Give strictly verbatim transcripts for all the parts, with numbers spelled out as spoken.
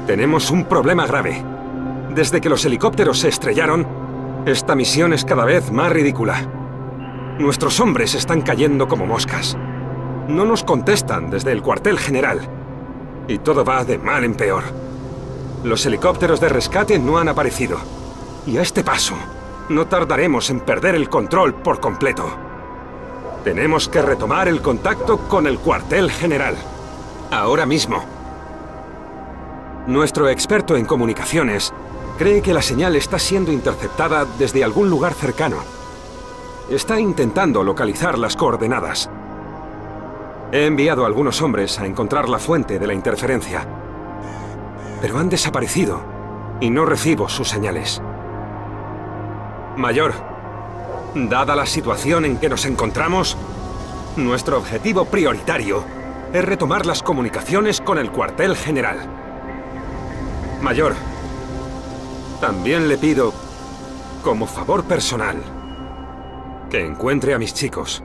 Tenemos un problema grave. Desde que los helicópteros se estrellaron, esta misión es cada vez más ridícula. Nuestros hombres están cayendo como moscas. No nos contestan desde el cuartel general. Y todo va de mal en peor. Los helicópteros de rescate no han aparecido. Y a este paso, no tardaremos en perder el control por completo. Tenemos que retomar el contacto con el cuartel general. Ahora mismo. Nuestro experto en comunicaciones cree que la señal está siendo interceptada desde algún lugar cercano. Está intentando localizar las coordenadas. He enviado a algunos hombres a encontrar la fuente de la interferencia. Pero han desaparecido y no recibo sus señales. Mayor, dada la situación en que nos encontramos, nuestro objetivo prioritario es retomar las comunicaciones con el cuartel general. Mayor, también le pido, como favor personal, que encuentre a mis chicos.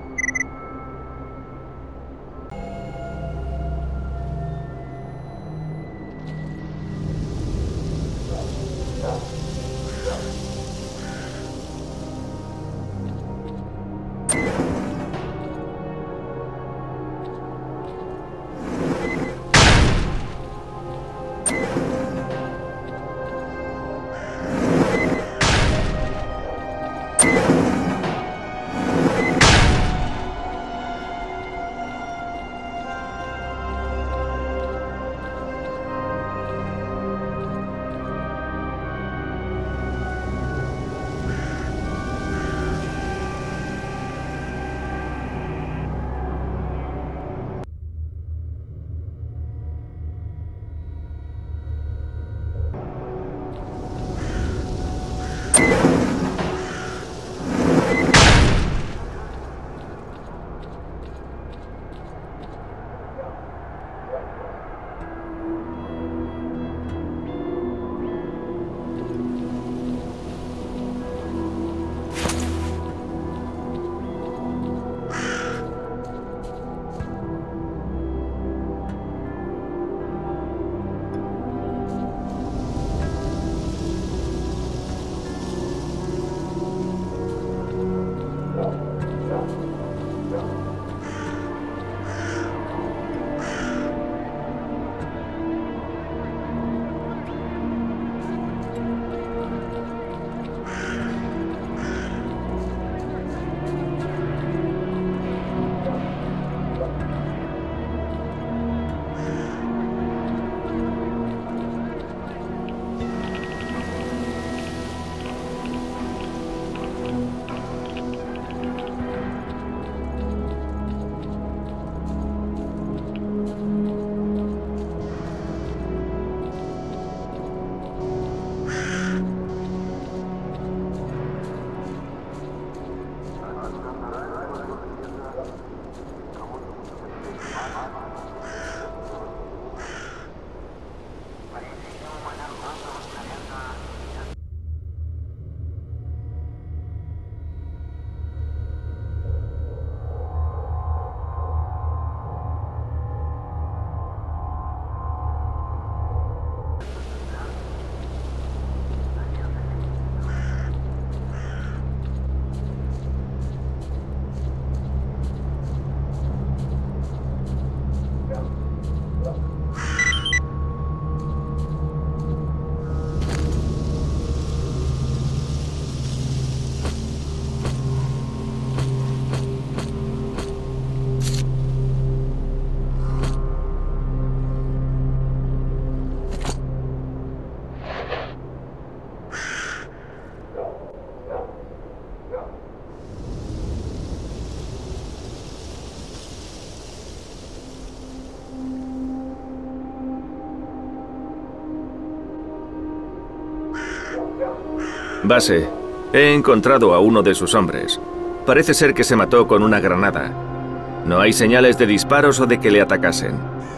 Base, he encontrado a uno de sus hombres. Parece ser que se mató con una granada. No hay señales de disparos o de que le atacasen.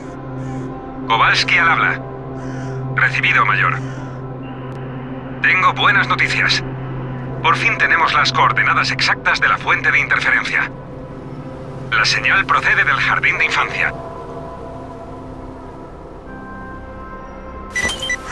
Kowalski al habla. Recibido, mayor. Tengo buenas noticias. Por fin tenemos las coordenadas exactas de la fuente de interferencia. La señal procede del jardín de infancia.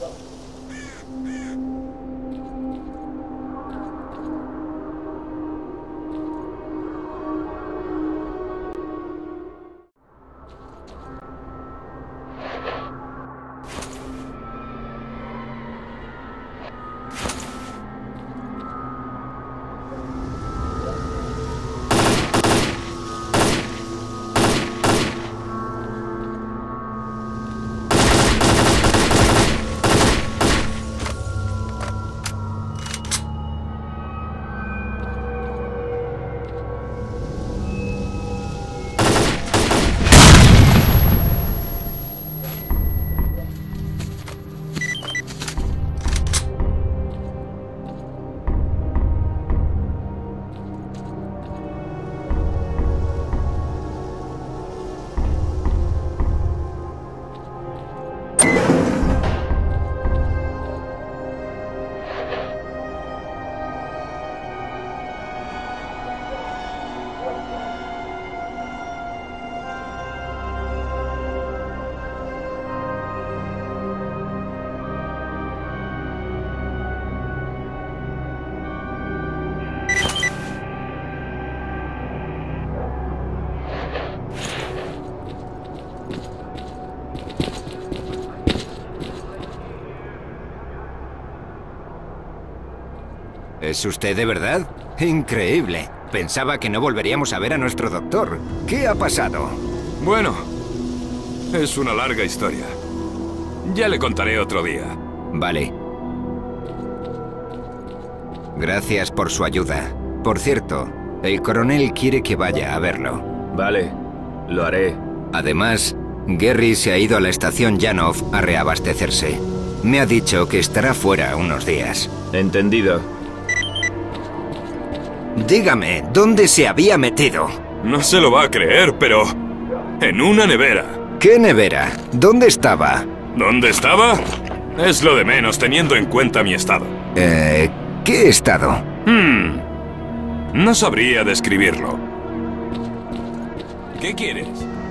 ¿Es usted de verdad? Increíble. Pensaba que no volveríamos a ver a nuestro doctor. ¿Qué ha pasado? Bueno, es una larga historia. Ya le contaré otro día. Vale. Gracias por su ayuda. Por cierto, el coronel quiere que vaya a verlo. Vale, lo haré. Además, Gary se ha ido a la estación Yanov a reabastecerse. Me ha dicho que estará fuera unos días. Entendido. Dígame, ¿dónde se había metido? No se lo va a creer, pero... en una nevera. ¿Qué nevera? ¿Dónde estaba? ¿Dónde estaba? Es lo de menos, teniendo en cuenta mi estado. Eh... ¿Qué estado? Hmm... No sabría describirlo. ¿Qué quieres?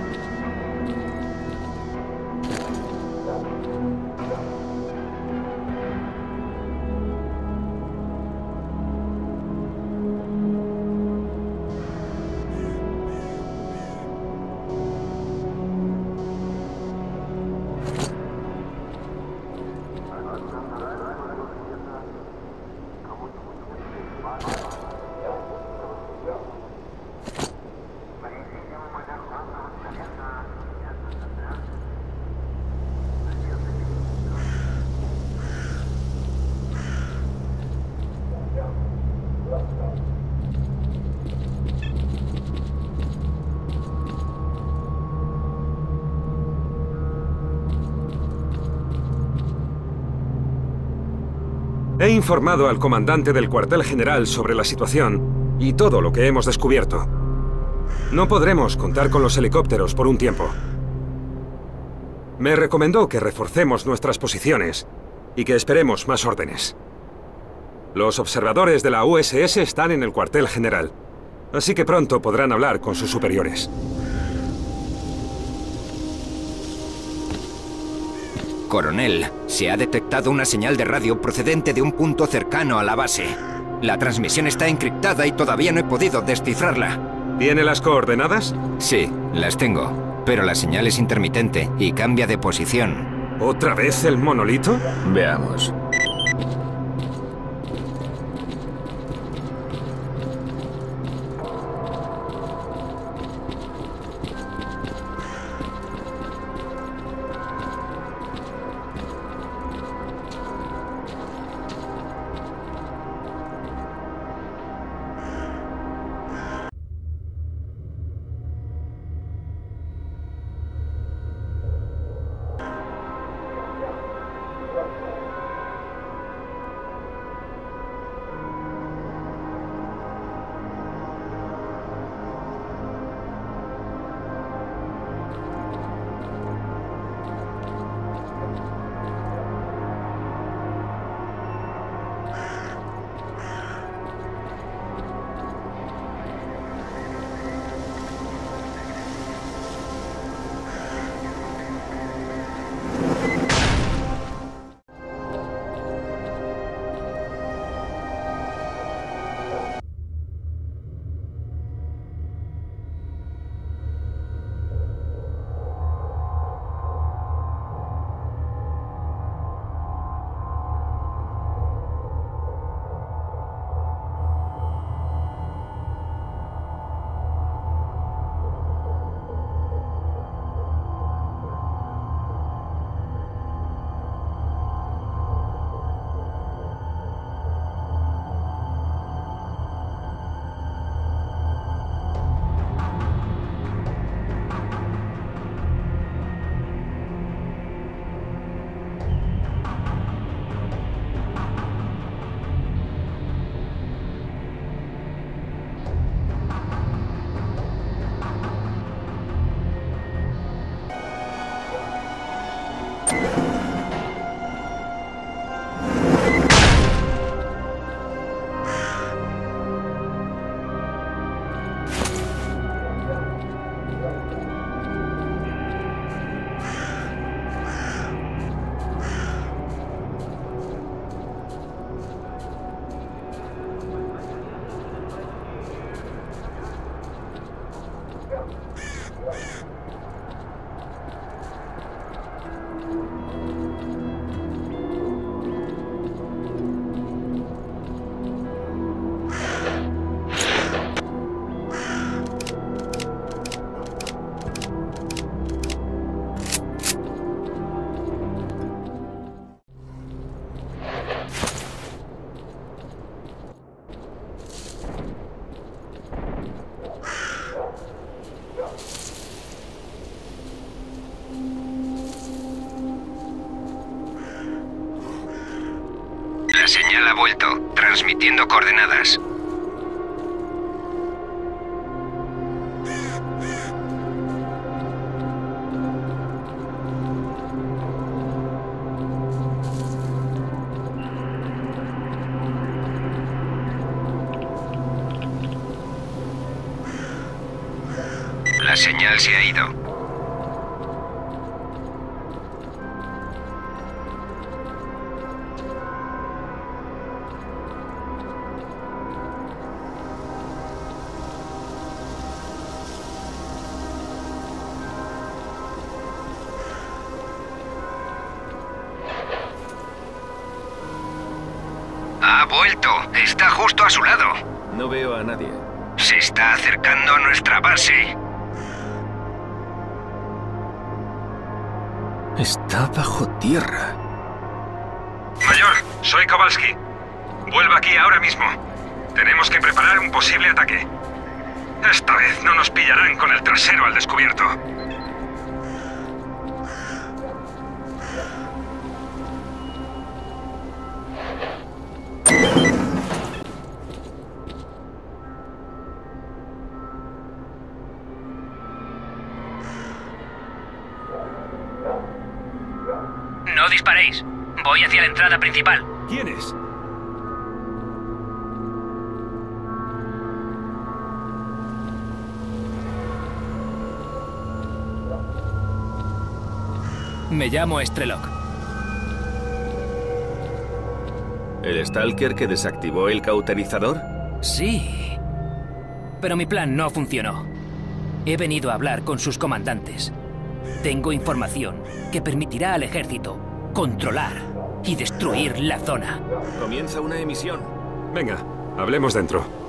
He informado al comandante del cuartel general sobre la situación y todo lo que hemos descubierto. No podremos contar con los helicópteros por un tiempo. Me recomendó que reforcemos nuestras posiciones y que esperemos más órdenes. Los observadores de la U S S están en el cuartel general, así que pronto podrán hablar con sus superiores. Coronel, se ha detectado una señal de radio procedente de un punto cercano a la base. La transmisión está encriptada y todavía no he podido descifrarla. ¿Tiene las coordenadas? Sí, las tengo, pero la señal es intermitente y cambia de posición. ¿Otra vez el monolito? Veamos. señal ha vuelto. Transmitiendo coordenadas. La señal se ha ido. Ha vuelto. Está justo a su lado. No veo a nadie. Se está acercando a nuestra base. Está bajo tierra. Mayor, soy Kowalski. Vuelva aquí ahora mismo. Tenemos que preparar un posible ataque. Esta vez no nos pillarán con el trasero al descubierto. No disparéis. Voy hacia la entrada principal. ¿Quién es? Me llamo Strelok. ¿El Stalker que desactivó el cauterizador? Sí. Pero mi plan no funcionó. He venido a hablar con sus comandantes. Tengo información que permitirá al ejército controlar y destruir la zona. Comienza una emisión. Venga, hablemos dentro.